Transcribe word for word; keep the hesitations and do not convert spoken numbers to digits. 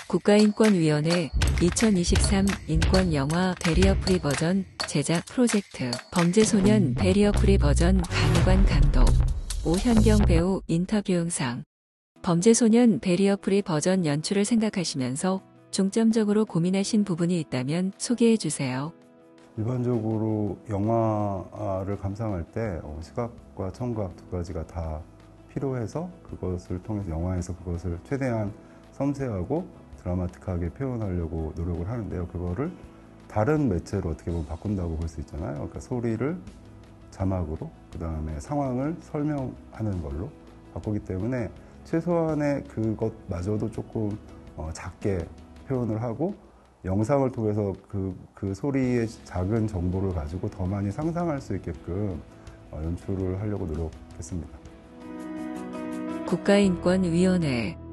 국가인권위원회 이천이십삼 인권영화 베리어프리 버전 제작 프로젝트 범죄소년 베리어프리 버전 강희관 감독 오현경 배우 인터뷰 영상. 범죄소년 베리어프리 버전 연출을 생각하시면서 중점적으로 고민하신 부분이 있다면 소개해 주세요. 일반적으로 영화를 감상할 때 시각과 청각 두 가지가 다 필요해서 그것을 통해서 영화에서 그것을 최대한 섬세하고 드라마틱하게 표현하려고 노력을 하는데요. 그거를 다른 매체로 어떻게 보면 바꾼다고 볼 수 있잖아요. 그러니까 소리를 자막으로, 그 다음에 상황을 설명하는 걸로 바꾸기 때문에 최소한의 그것마저도 조금 어, 작게 표현을 하고 영상을 통해서 그, 그 소리의 작은 정보를 가지고 더 많이 상상할 수 있게끔 어, 연출을 하려고 노력했습니다. 국가인권위원회